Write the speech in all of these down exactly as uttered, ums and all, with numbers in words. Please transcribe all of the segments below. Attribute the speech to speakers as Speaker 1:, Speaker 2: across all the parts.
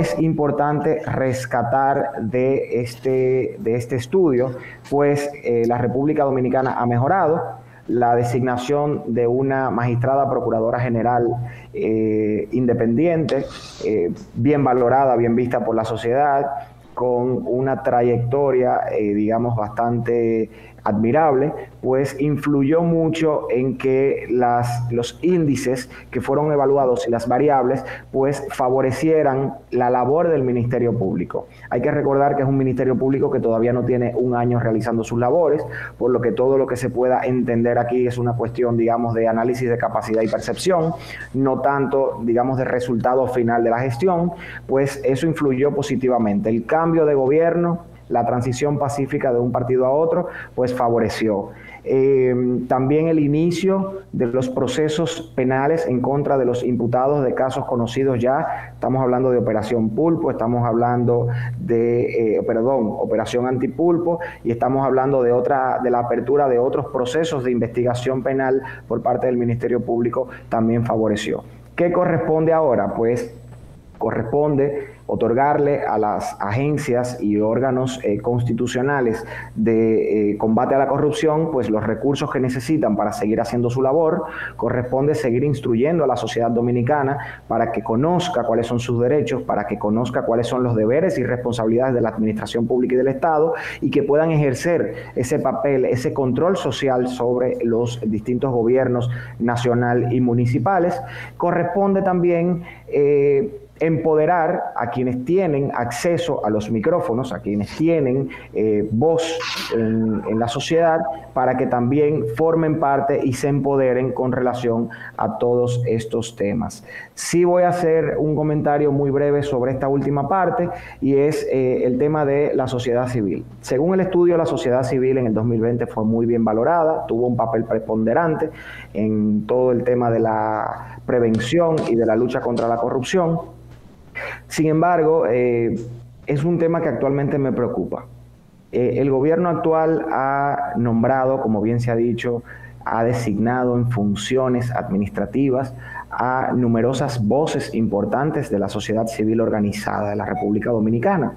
Speaker 1: es importante rescatar de este, de este estudio, pues eh, la República Dominicana ha mejorado. La designación de una magistrada procuradora general eh, independiente, eh, bien valorada, bien vista por la sociedad, con una trayectoria, eh, digamos, bastante admirable, pues influyó mucho en que las, los índices que fueron evaluados y las variables, pues favorecieran la labor del Ministerio Público. Hay que recordar que es un Ministerio Público que todavía no tiene un año realizando sus labores, por lo que todo lo que se pueda entender aquí es una cuestión, digamos, de análisis de capacidad y percepción, no tanto, digamos, de resultado final de la gestión, pues eso influyó positivamente. El cambio de gobierno, la transición pacífica de un partido a otro, pues favoreció. Eh, también el inicio de los procesos penales en contra de los imputados de casos conocidos ya. Estamos hablando de Operación Pulpo, estamos hablando de, eh, perdón, Operación Antipulpo, y estamos hablando de, otra, de la apertura de otros procesos de investigación penal por parte del Ministerio Público, también favoreció. ¿Qué corresponde ahora? Pues corresponde otorgarle a las agencias y órganos eh, constitucionales de eh, combate a la corrupción pues los recursos que necesitan para seguir haciendo su labor. Corresponde seguir instruyendo a la sociedad dominicana para que conozca cuáles son sus derechos, para que conozca cuáles son los deberes y responsabilidades de la administración pública y del Estado, y que puedan ejercer ese papel, ese control social sobre los distintos gobiernos nacional y municipales. Corresponde también eh, empoderar a quienes tienen acceso a los micrófonos, a quienes tienen eh, voz en, en la sociedad, para que también formen parte y se empoderen con relación a todos estos temas. Sí voy a hacer un comentario muy breve sobre esta última parte, y es eh, el tema de la sociedad civil. Según el estudio, la sociedad civil en el dos mil veinte fue muy bien valorada, tuvo un papel preponderante en todo el tema de la prevención y de la lucha contra la corrupción. Sin embargo, eh, es un tema que actualmente me preocupa. Eh, el gobierno actual ha nombrado, como bien se ha dicho, ha designado en funciones administrativas a numerosas voces importantes de la sociedad civil organizada de la República Dominicana.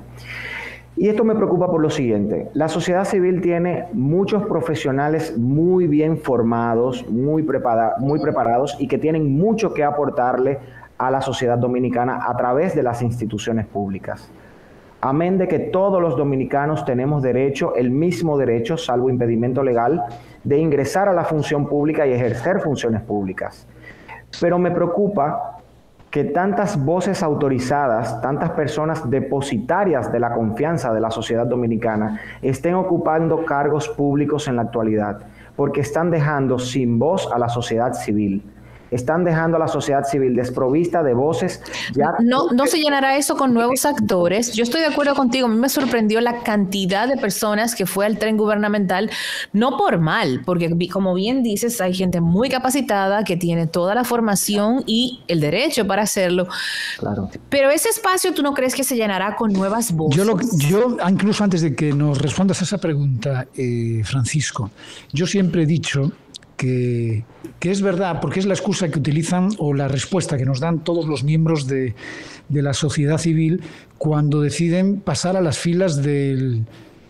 Speaker 1: Y esto me preocupa por lo siguiente: la sociedad civil tiene muchos profesionales muy bien formados, muy, prepara- muy preparados, y que tienen mucho que aportarle a la sociedad dominicana a través de las instituciones públicas. Amén de que todos los dominicanos tenemos derecho, el mismo derecho, salvo impedimento legal, de ingresar a la función pública y ejercer funciones públicas. Pero me preocupa que tantas voces autorizadas, tantas personas depositarias de la confianza de la sociedad dominicana estén ocupando cargos públicos en la actualidad, porque están dejando sin voz a la sociedad civil. Están dejando a la sociedad civil desprovista de voces. Ya
Speaker 2: no, no se llenará eso con nuevos actores. Yo estoy de acuerdo contigo. A mí me sorprendió la cantidad de personas que fue al tren gubernamental, no por mal, porque como bien dices, hay gente muy capacitada que tiene toda la formación y el derecho para hacerlo.
Speaker 1: Claro.
Speaker 2: Pero ese espacio, ¿tú no crees que se llenará con nuevas voces?
Speaker 3: Yo, lo, yo incluso antes de que nos respondas a esa pregunta, eh, Francisco, yo siempre he dicho Que, que es verdad, porque es la excusa que utilizan o la respuesta que nos dan todos los miembros de, de la sociedad civil cuando deciden pasar a las filas del,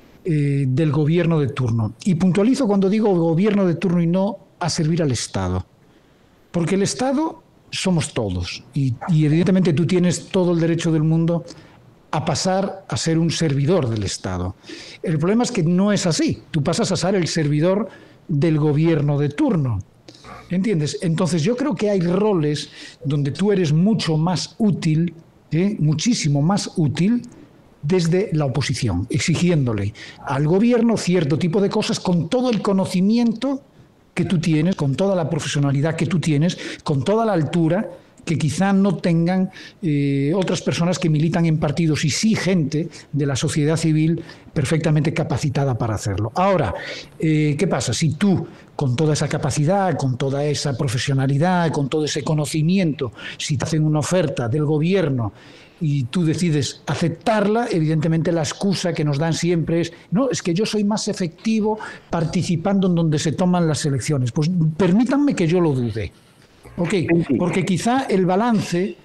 Speaker 3: eh, del gobierno de turno. Y puntualizo cuando digo gobierno de turno y no a servir al Estado. Porque el Estado somos todos y, y evidentemente tú tienes todo el derecho del mundo a pasar a ser un servidor del Estado. El problema es que no es así. Tú pasas a ser el servidor del gobierno de turno, ¿entiendes? Entonces yo creo que hay roles donde tú eres mucho más útil, ¿eh? muchísimo más útil desde la oposición, exigiéndole al gobierno cierto tipo de cosas con todo el conocimiento que tú tienes, con toda la profesionalidad que tú tienes, con toda la altura que quizá no tengan eh, otras personas que militan en partidos, y sí gente de la sociedad civil perfectamente capacitada para hacerlo. Ahora, eh, ¿qué pasa? Si tú, con toda esa capacidad, con toda esa profesionalidad, con todo ese conocimiento, si te hacen una oferta del gobierno y tú decides aceptarla, evidentemente la excusa que nos dan siempre es, no, es que yo soy más efectivo participando en donde se toman las elecciones. Pues permítanme que yo lo dude. Ok, porque quizá el balance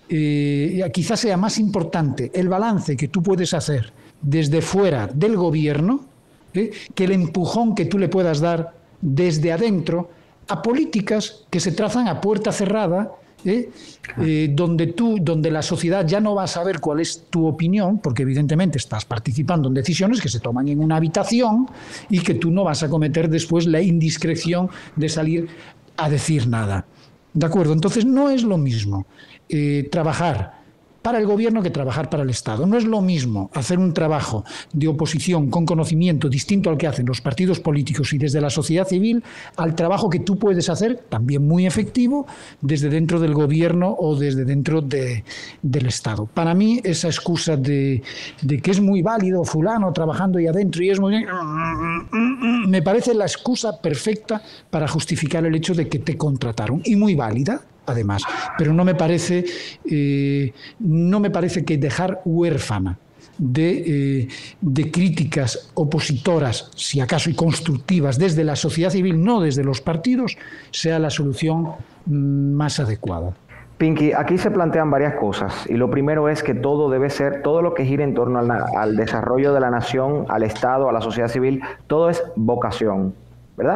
Speaker 3: eh, quizás sea más importante el balance que tú puedes hacer desde fuera del gobierno eh, que el empujón que tú le puedas dar desde adentro a políticas que se trazan a puerta cerrada, ¿eh? Eh, donde tú, donde la sociedad ya no va a saber cuál es tu opinión, porque evidentemente estás participando en decisiones que se toman en una habitación y que tú no vas a cometer después la indiscreción de salir a decir nada. ¿De acuerdo? Entonces no es lo mismo eh, trabajar para el gobierno que trabajar para el Estado. No es lo mismo hacer un trabajo de oposición con conocimiento distinto al que hacen los partidos políticos y desde la sociedad civil al trabajo que tú puedes hacer, también muy efectivo, desde dentro del gobierno o desde dentro de, del Estado. Para mí, esa excusa de, de que es muy válido fulano trabajando ahí adentro y es muy bien, me parece la excusa perfecta para justificar el hecho de que te contrataron, y muy válida, además, pero no me parece eh, no me parece que dejar huérfana de, eh, de críticas opositoras, si acaso y constructivas, desde la sociedad civil, no desde los partidos, sea la solución más adecuada.
Speaker 1: Pinky, aquí se plantean varias cosas, y lo primero es que todo debe ser, todo lo que gira en torno al, al desarrollo de la nación, al Estado, a la sociedad civil, todo es vocación, ¿verdad?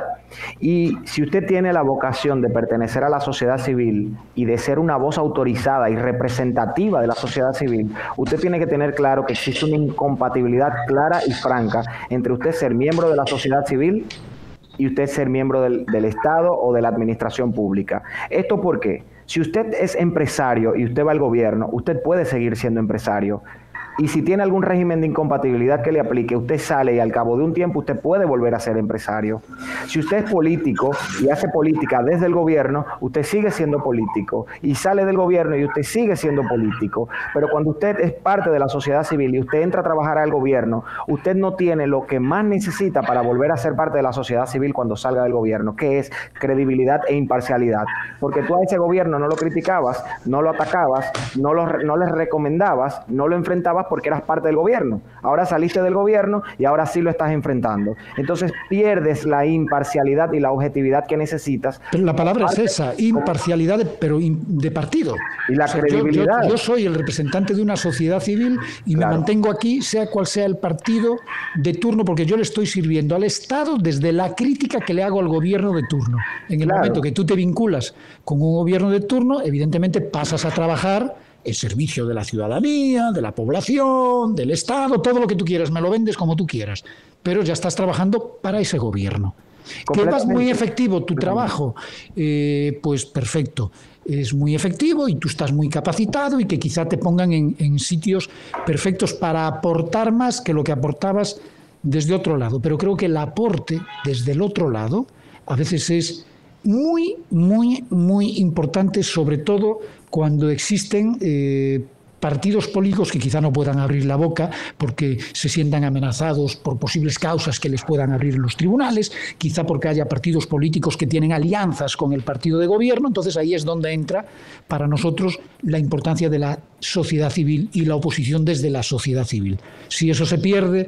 Speaker 1: Y si usted tiene la vocación de pertenecer a la sociedad civil y de ser una voz autorizada y representativa de la sociedad civil, usted tiene que tener claro que existe una incompatibilidad clara y franca entre usted ser miembro de la sociedad civil y usted ser miembro del, del Estado o de la administración pública. ¿Esto por qué? Si usted es empresario y usted va al gobierno, usted puede seguir siendo empresario. Y si tiene algún régimen de incompatibilidad que le aplique, usted sale y al cabo de un tiempo usted puede volver a ser empresario. Si usted es político y hace política desde el gobierno, usted sigue siendo político. Y sale del gobierno y usted sigue siendo político. Pero cuando usted es parte de la sociedad civil y usted entra a trabajar al gobierno, usted no tiene lo que más necesita para volver a ser parte de la sociedad civil cuando salga del gobierno, que es credibilidad e imparcialidad. Porque tú a ese gobierno no lo criticabas, no lo atacabas, no, lo, no le recomendabas, no lo enfrentabas porque eras parte del gobierno. Ahora saliste del gobierno y ahora sí lo estás enfrentando. Entonces pierdes la imparcialidad y la objetividad que necesitas.
Speaker 3: Pero la palabra es esa, imparcialidad, de, pero de partido.
Speaker 1: Y la o sea, credibilidad.
Speaker 3: Yo, yo, yo soy el representante de una sociedad civil y claro. me mantengo aquí, sea cual sea el partido de turno, porque yo le estoy sirviendo al Estado desde la crítica que le hago al gobierno de turno. En el claro. momento que tú te vinculas con un gobierno de turno, evidentemente pasas a trabajar el servicio de la ciudadanía, de la población, del Estado, todo lo que tú quieras, me lo vendes como tú quieras, pero ya estás trabajando para ese gobierno. ¿Que vas muy efectivo tu trabajo? Eh, pues perfecto, es muy efectivo y tú estás muy capacitado y que quizá te pongan en, en sitios perfectos para aportar más que lo que aportabas desde otro lado, pero creo que el aporte desde el otro lado a veces es muy, muy, muy importante, sobre todo cuando existen eh, partidos políticos que quizá no puedan abrir la boca porque se sientan amenazados por posibles causas que les puedan abrir en los tribunales, quizá porque haya partidos políticos que tienen alianzas con el partido de gobierno. Entonces ahí es donde entra para nosotros la importancia de la sociedad civil y la oposición desde la sociedad civil. Si eso se pierde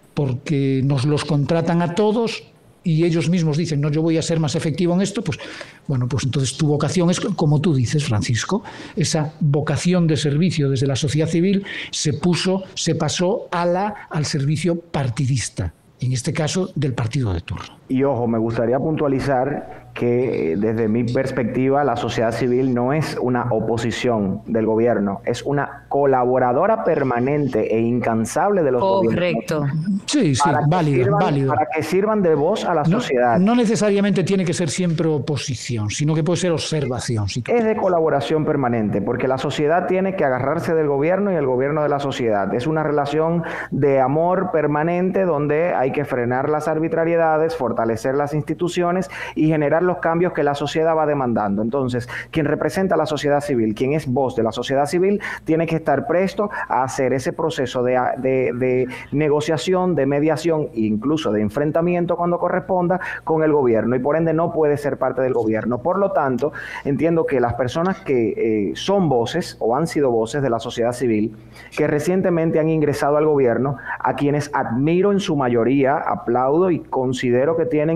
Speaker 3: porque nos los contratan a todos y ellos mismos dicen, no, yo voy a ser más efectivo en esto, pues bueno, pues entonces tu vocación es, como tú dices, Francisco, esa vocación de servicio desde la sociedad civil se puso, se pasó a la, al servicio partidista, en este caso del partido de turno.
Speaker 1: Y ojo, me gustaría puntualizar que desde mi perspectiva la sociedad civil no es una oposición del gobierno, es una colaboradora permanente e incansable de los
Speaker 2: Correcto.
Speaker 1: gobiernos.
Speaker 3: Correcto. Sí, sí, válido,
Speaker 1: sirvan,
Speaker 3: válido.
Speaker 1: Para que sirvan de voz a la
Speaker 3: no,
Speaker 1: sociedad.
Speaker 3: No necesariamente tiene que ser siempre oposición, sino que puede ser observación. Si
Speaker 1: es de colaboración permanente, porque la sociedad tiene que agarrarse del gobierno y el gobierno de la sociedad. Es una relación de amor permanente donde hay que frenar las arbitrariedades, fortalecer las instituciones y generar los cambios que la sociedad va demandando. Entonces, quien representa a la sociedad civil, quien es voz de la sociedad civil, tiene que estar presto a hacer ese proceso de, de, de negociación, de mediación e incluso de enfrentamiento cuando corresponda con el gobierno, y por ende no puede ser parte del gobierno. Por lo tanto, entiendo que las personas que eh, son voces o han sido voces de la sociedad civil, que recientemente han ingresado al gobierno, a quienes admiro en su mayoría, aplaudo y considero que tienen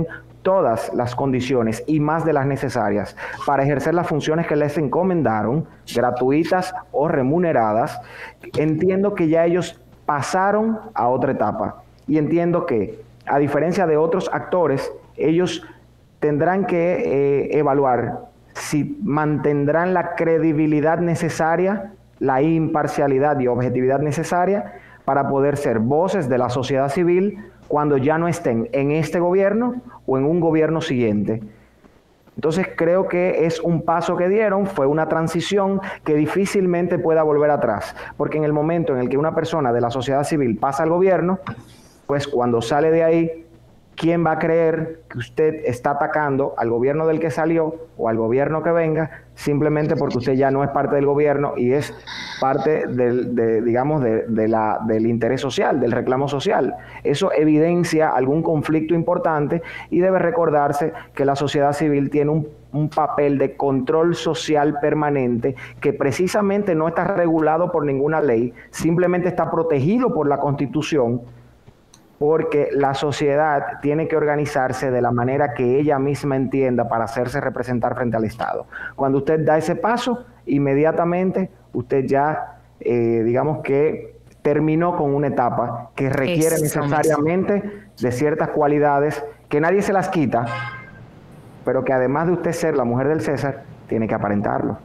Speaker 1: todas las condiciones y más de las necesarias para ejercer las funciones que les encomendaron, gratuitas o remuneradas, entiendo que ya ellos pasaron a otra etapa. Y entiendo que, a diferencia de otros actores, ellos tendrán que eh, evaluar si mantendrán la credibilidad necesaria, la imparcialidad y objetividad necesaria para poder ser voces de la sociedad civil cuando ya no estén en este gobierno o en un gobierno siguiente. Entonces creo que es un paso que dieron, fue una transición que difícilmente pueda volver atrás, porque en el momento en el que una persona de la sociedad civil pasa al gobierno, pues cuando sale de ahí, ¿quién va a creer que usted está atacando al gobierno del que salió o al gobierno que venga simplemente porque usted ya no es parte del gobierno y es parte del, de, digamos, de, de la, del interés social, del reclamo social? Eso evidencia algún conflicto importante y debe recordarse que la sociedad civil tiene un, un papel de control social permanente que precisamente no está regulado por ninguna ley, simplemente está protegido por la Constitución, porque la sociedad tiene que organizarse de la manera que ella misma entienda para hacerse representar frente al Estado. Cuando usted da ese paso, inmediatamente usted ya, eh, digamos que terminó con una etapa que requiere necesariamente de ciertas cualidades que nadie se las quita, pero que además de usted ser la mujer del César, tiene que aparentarlo.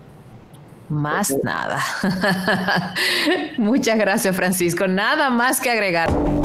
Speaker 2: Más nada. Muchas gracias, Francisco. Nada más que agregar.